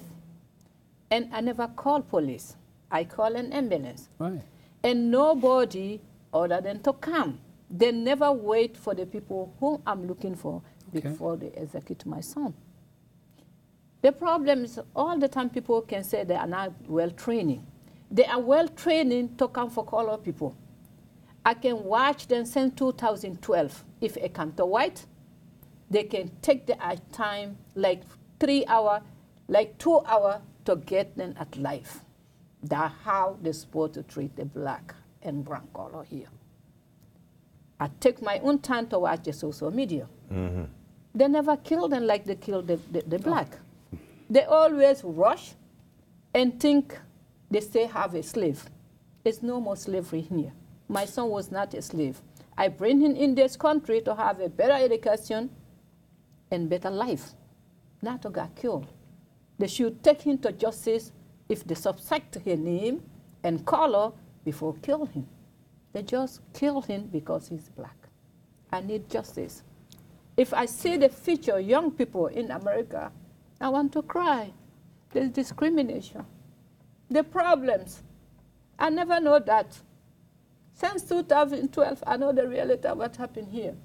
and I never called police. I call an ambulance. Right. And nobody other than to come. They never wait for the people whom I'm looking for Okay. before they execute my son. The problem is all the time people can say they are not well trained. They are well trained to come for color people. I can watch them since two thousand twelve. If I come to white, they can take the uh, time like three hours, like two hours to get them at life. That's how they're supposed to treat the black and brown color here. I take my own time to watch the social media. Mm-hmm. They never kill them like they kill the, the, the black. They always rush and think they still have a slave. There's no more slavery here. My son was not a slave. I bring him in this country to have a better education and better life, not to get killed. They should take him to justice if they suspect his name and color before kill him. They just kill him because he's black. I need justice. If I see the future young people in America, I want to cry. There's discrimination. The problems. I never know that. Since two thousand twelve, I know the reality of what happened here.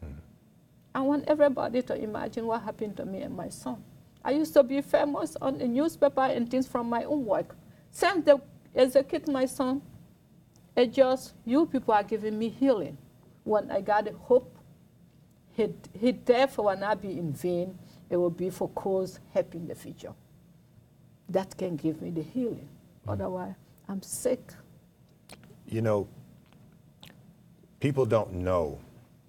I want everybody to imagine what happened to me and my son. I used to be famous on the newspaper and things from my own work. Since they execute my son, it just, you people are giving me healing. When I got the hope, his, his death will not be in vain. It will be for cause helping the future. That can give me the healing. Mm. Otherwise, I'm sick. You know, people don't know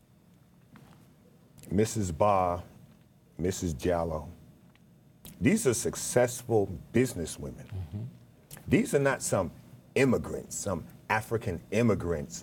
Missus Barr, Missus Jallow, these are successful businesswomen. Mm-hmm. These are not some immigrants, some African immigrants.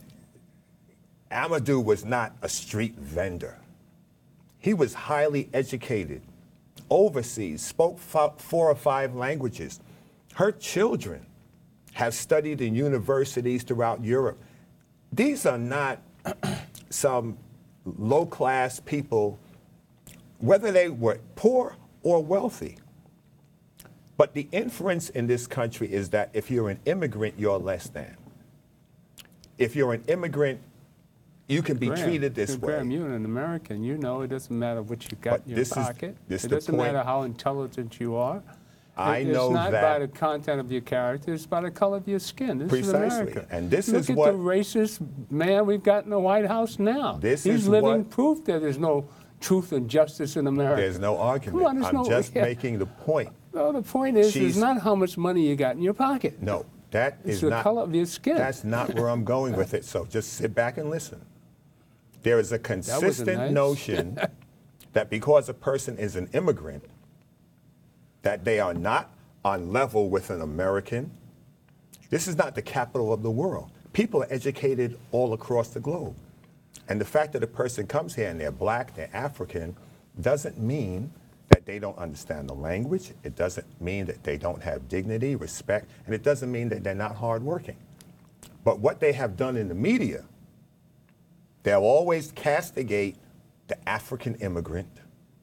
Amadou was not a street vendor. He was highly educated, overseas, spoke f- four or five languages. Her children have studied in universities throughout Europe. These are not some low-class people, whether they were poor or wealthy. But the inference in this country is that if you're an immigrant, you're less than. If you're an immigrant, you can be Graham, treated this way. Graham, you're an American. You know it doesn't matter what you got But in your this is- pocket. this it the doesn't point. matter how intelligent you are. I It- know It's not that- by the content of your character. It's by the color of your skin. This Precisely. is America. And this Look is at what- the racist man we've got in the White House now. This He's is living what- proof that there's no truth and justice in America. There's no argument. Come on, there's I'm no, just yeah. making the point. No, the point is, She's- is not how much money you got in your pocket. No, that It's is the not. color of your skin. That's not where I'm going with it. So just sit back and listen. There is a was a consistent nice- notion that because a person is an immigrant, that they are not on level with an American. This is not the capital of the world. People are educated all across the globe. And the fact that a person comes here and they're black, they're African, doesn't mean that they don't understand the language. It doesn't mean that they don't have dignity, respect, and it doesn't mean that they're not hardworking. But what they have done in the media, they'll always castigate the African immigrant.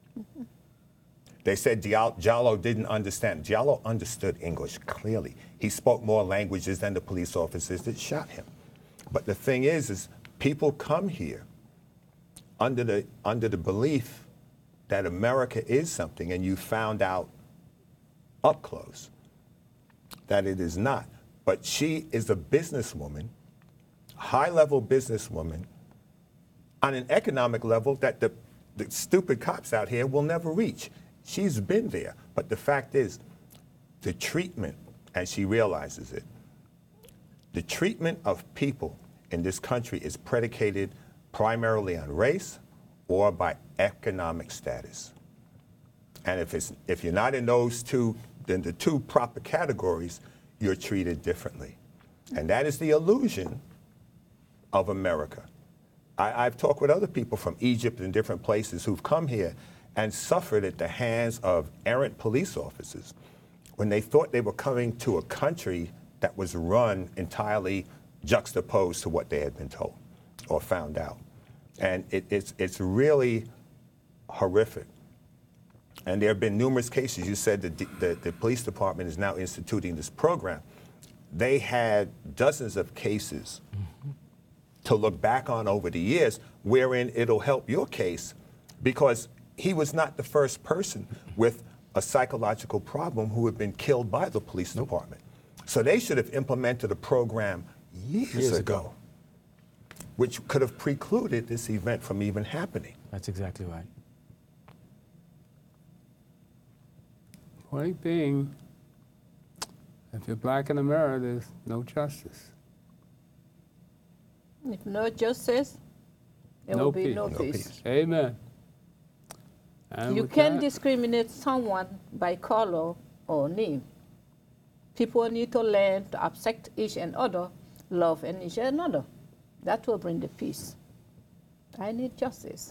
They said Diallo, Diallo didn't understand. Diallo understood English clearly. He spoke more languages than the police officers that shot him. But the thing is, is people come here under the under the belief that America is something, and you found out up close that it is not. But she is a businesswoman, high-level businesswoman, on an economic level that the, the stupid cops out here will never reach. She's been there. But the fact is, the treatment, and she realizes it, the treatment of people in this country is predicated primarily on race or by economic status. And if, it's, if you're not in those two, then the two proper categories, you're treated differently. And that is the illusion of America. I, I've talked with other people from Egypt and different places who've come here and suffered at the hands of errant police officers when they thought they were coming to a country that was run entirely juxtaposed to what they had been told or found out. And it, it's, it's really horrific. And there have been numerous cases. You said that the, the, the police department is now instituting this program. They had dozens of cases mm-hmm. to look back on over the years wherein it'll help your case because he was not the first person with a psychological problem who had been killed by the police nope. department. So they should have implemented a program years, years ago, ago, which could have precluded this event from even happening. That's exactly right. Point being, if you're black in America, there's no justice. If no justice, there no will be peace. no, no peace. peace. Amen. And you can't that, discriminate someone by color or name. People need to learn to accept each and other, love and each another. That will bring the peace. I need justice.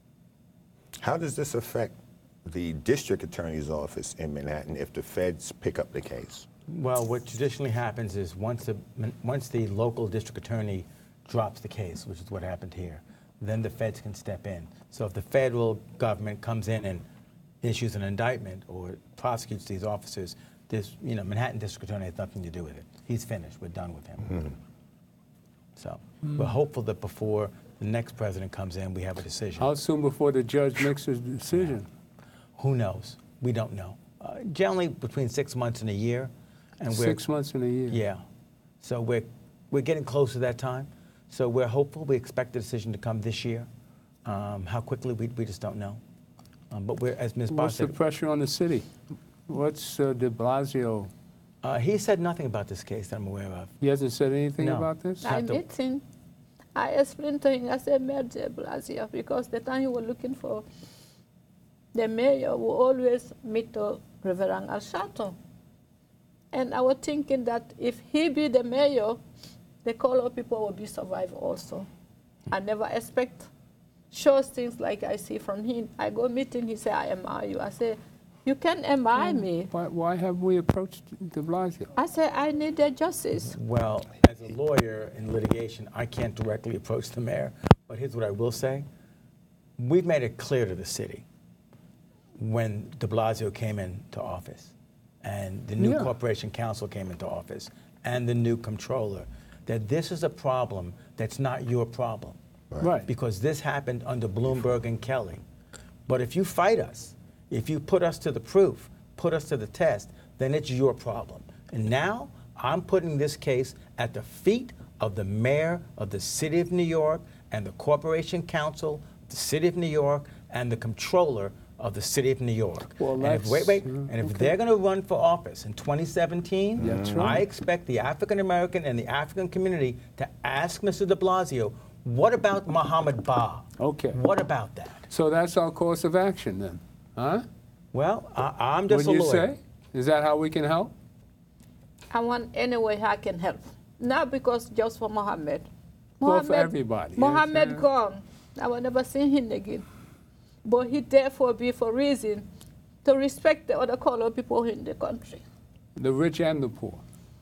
How does this affect the district attorney's office in Manhattan if the feds pick up the case? Well, what traditionally happens is once the, once the local district attorney drops the case, which is what happened here, then the feds can step in. So if the federal government comes in and issues an indictment or prosecutes these officers, this, you know, Manhattan district attorney has nothing to do with it. He's finished. We're done with him. Mm-hmm. So mm-hmm. we're hopeful that before the next president comes in, we have a decision. How soon before the judge makes his decision? Who knows? We don't know. Uh, generally between six months and a year. And we're, six months and a year. Yeah. So we're we're getting close to that time. So we're hopeful. We expect the decision to come this year. Um, how quickly, we, we just don't know. Um, but we're, as Miz Barr What's said, the pressure on the city? What's uh, de Blasio? Uh, he said nothing about this case that I'm aware of. He hasn't said anything no. about this? I met him. I explained to him, I said, Mayor de Blasio, because the time you were looking for the mayor will always meet the Reverend Al Sharpton. And I was thinking that if he be the mayor, the color people will be survived also. I never expect shows things like I see from him. I go meeting, he say, I admire you. I say, you can admire mm. me. Why, why have we approached de Blasio? I say, I need the justice. Well, as a lawyer in litigation, I can't directly approach the mayor. But here's what I will say. We've made it clear to the city when de Blasio came into office and the new yeah. corporation council came into office and the new comptroller, that this is a problem that's not your problem. Right. Because this happened under Bloomberg and Kelly. But if you fight us, if you put us to the proof, put us to the test, then it's your problem. And now I'm putting this case at the feet of the mayor of the city of New York and the Corporation Council, the city of New York, and the comptroller of the city of New York. Well, and if, wait, wait. And if okay. they're going to run for office in twenty seventeen, That's right. I expect the African American and the African community to ask Mister de Blasio, what about Mohammed Ba? Okay. What about that? So that's our course of action then, huh? Well, I, I'm just Wouldn't a you lawyer. say? Is that how we can help? I want any way I can help. Not because just for Mohammed. Well, for everybody. Mohammed yes, gone. I will never see him again. But he therefore be for reason to respect the other color people in the country. The rich and the poor.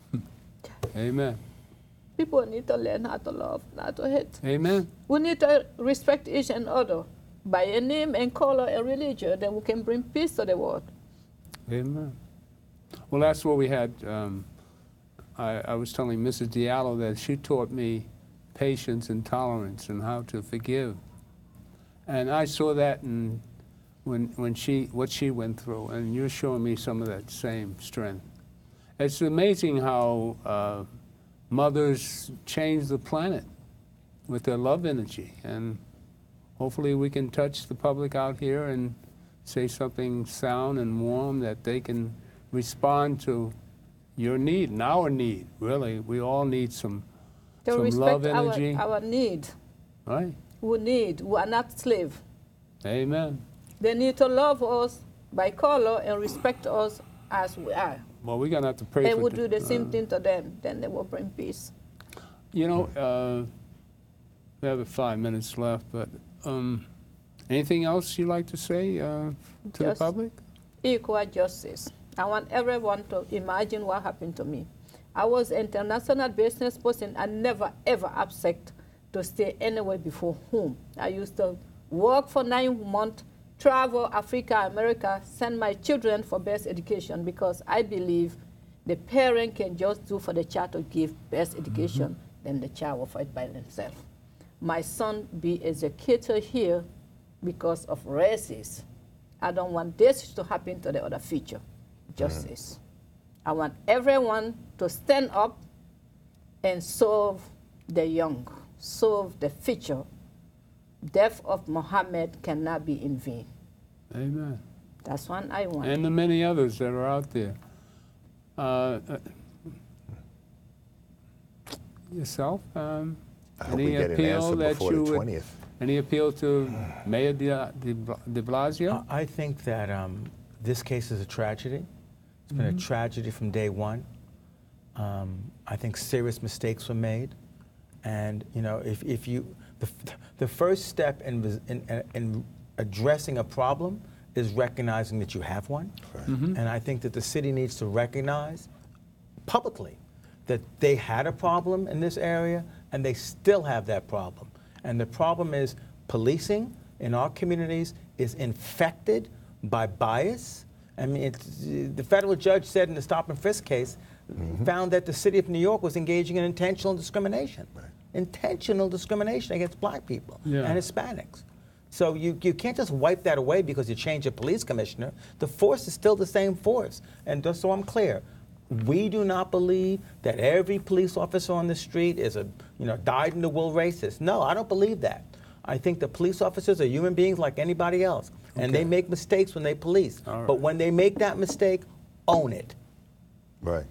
Amen. People need to learn how to love, not to hate. Amen. We need to respect each and other by a name and color and religion, then we can bring peace to the world. Amen. Well, that's what we had. Um, I, I was telling Missus Diallo that she taught me patience and tolerance and how to forgive. And I saw that in when, when she, what she went through, and you're showing me some of that same strength. It's amazing how uh, mothers change the planet with their love energy, and hopefully we can touch the public out here and say something sound and warm that they can respond to your need and our need, really. We all need some, To some respect love energy. our, our need. Right. We need, we are not slaves. Amen. They need to love us by color and respect us as we are. Well, we're going to have to pray And for we th- do the same uh, thing to them, then they will bring peace. You know, uh, we have five minutes left, but um, anything else you'd like to say uh, to the Just public? Equal justice. I want everyone to imagine what happened to me. I was an international business person. I never, ever upset to stay anywhere before home. I used to work for nine months, travel Africa, America, send my children for best education because I believe the parent can just do for the child to give best education, mm-hmm. then the child will fight by themselves. My son be educated here because of races. I don't want this to happen to the other future. Justice. Mm. I want everyone to stand up and serve the young, serve the future. Death of Muhammad cannot be in vain. Amen. That's one I want. And the many others that are out there. Uh, uh, yourself, um, I hope any we get an appeal answer that before you the would, twentieth. any appeal to Mayor de, de, de Blasio? I think that um, this case is a tragedy. It's been Mm-hmm. a tragedy from day one. Um, I think serious mistakes were made. And, you know, if, if you, the, the first step in, in, in addressing a problem is recognizing that you have one. Right. Mm-hmm. And I think that the city needs to recognize publicly that they had a problem in this area and they still have that problem. And the problem is policing in our communities is infected by bias. I mean, it's, the federal judge said in the stop and frisk case, mm-hmm. found that the city of New York was engaging in intentional discrimination. Right. Intentional discrimination against black people Yeah. and Hispanics. So you, you can't just wipe that away because you change a police commissioner. The force is still the same force. And just so I'm clear, we do not believe that every police officer on the street is a, you know, dyed-in-the-wool racist. No, I don't believe that. I think the police officers are human beings like anybody else. And Okay. they make mistakes when they police. All But right. when they make that mistake, own it. Right.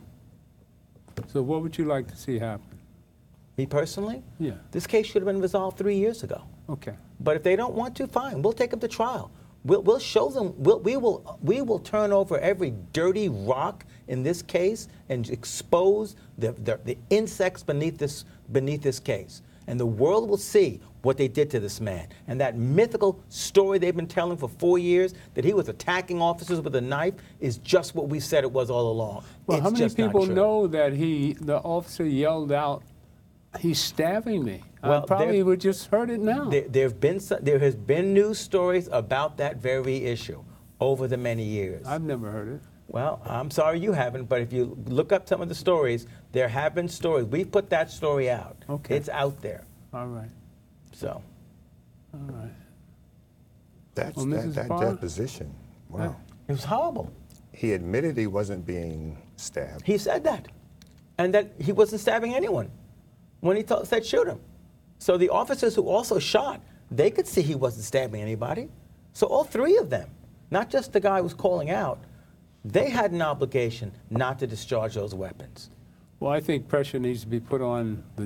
So what would you like to see happen? Me personally, Yeah. this case should have been resolved three years ago. Okay. But if they don't want to, fine. We'll take them to trial. We'll, we'll show them. We'll, we will. We will turn over every dirty rock in this case and expose the, the, the insects beneath this beneath this case. And the world will see what they did to this man. And that mythical story they've been telling for four years that he was attacking officers with a knife is just what we said it was all along. Well, It's how many just not people true. know that he, the officer yelled out, "He's stabbing me"? Well, I probably there- would just heard it now. There, there have been some, there has been news stories about that very issue over the many years. I've never heard it. Well, I'm sorry you haven't, but if you look up some of the stories, there have been stories. We put that story out. Okay. It's out there. All right. So. All right. That's Well, that, Missus that Barr? deposition. Wow. It was horrible. He admitted he wasn't being stabbed. He said that. And that he wasn't stabbing anyone when he told, said shoot him. So the officers who also shot, they could see he wasn't stabbing anybody. So all three of them, not just the guy who was calling out, they had an obligation not to discharge those weapons. Well, I think pressure needs to be put on the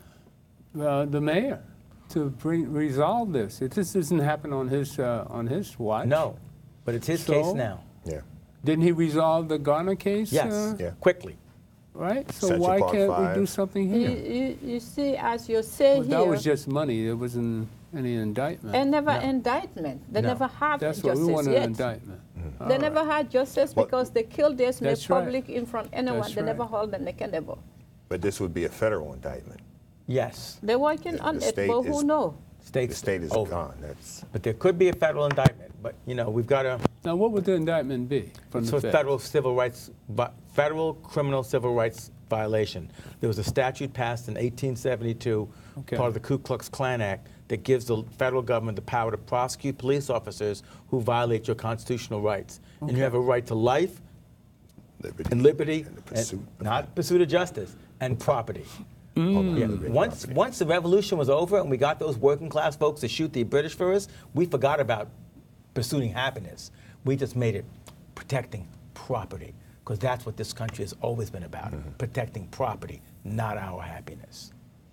uh, the mayor to bring, resolve this. It just doesn't happen on his uh, on his watch. No, but it's his So- case now. Yeah. Didn't he resolve the Garner case? Yes, uh, yeah. quickly. Right. So Central why Park can't Five. we do something You, here? you, you see, as you say Well, here, that was just money. There wasn't any indictment. and never No. indictment. They No. never have That's what justice we want, an yet. indictment. All They right. never had justice What- because they killed this, made That's right. public in front anyone. That's they never right. hold them accountable. But this would be a federal indictment. Yes. They're working The- on the it, state but who is- know? State The state is over. gone. That's But there could be a federal indictment. But, you know, we've got to... Now, what would the indictment be from It's the for Fed? federal civil rights, vi- federal criminal civil rights violation. There was a statute passed in eighteen seventy-two, Okay. part of the Ku Klux Klan Act, that gives the federal government the power to prosecute police officers who violate your constitutional rights. And you have a right to life liberty. and liberty, And the pursuit and not pursuit of justice, and property. Mm. Yeah. Liberty, Once, property. once the revolution was over and we got those working class folks to shoot the British for us, we forgot about pursuing happiness. We just made it protecting property, because that's what this country has always been about, Mm-hmm. protecting property, not our happiness.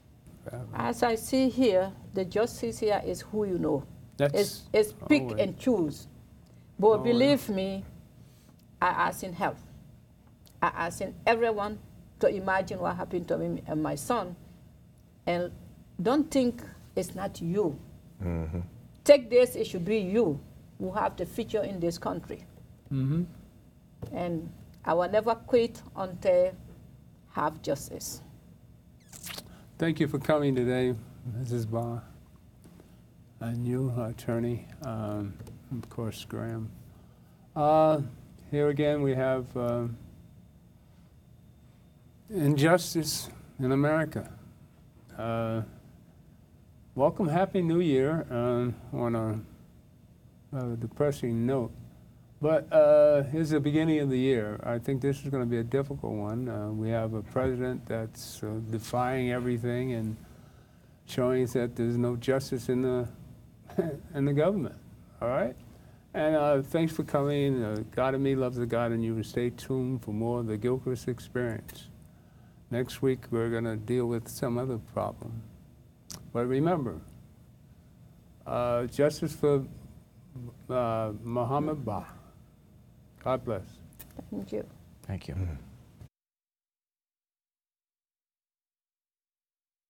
As I see here, the justice here is who you know. That's It's, it's pick always- and choose. But Oh, believe me, I ask in help. I ask in everyone to imagine what happened to me and my son. And don't think it's not you. Mm-hmm. Take this, it should be you who have the future in this country. Mm-hmm. And I will never quit until have justice. Thank you for coming today, Missus Barr, and you, Attorney, um, of course, Graham. Uh, here again, we have uh, injustice in America. Uh, welcome, Happy New Year uh, on a, a depressing note. But uh, here's the beginning of the year. I think this is going to be a difficult one. Uh, we have a president that's uh, defying everything and showing that there's no justice in the in the government. All right. And uh, thanks for coming. Uh, God in me loves the God in you. And stay tuned for more of the Gilchrist Experience. Next week we're going to deal with some other problem. But remember, uh, justice for uh, Mohammed Bah. God bless. Thank you. Thank you.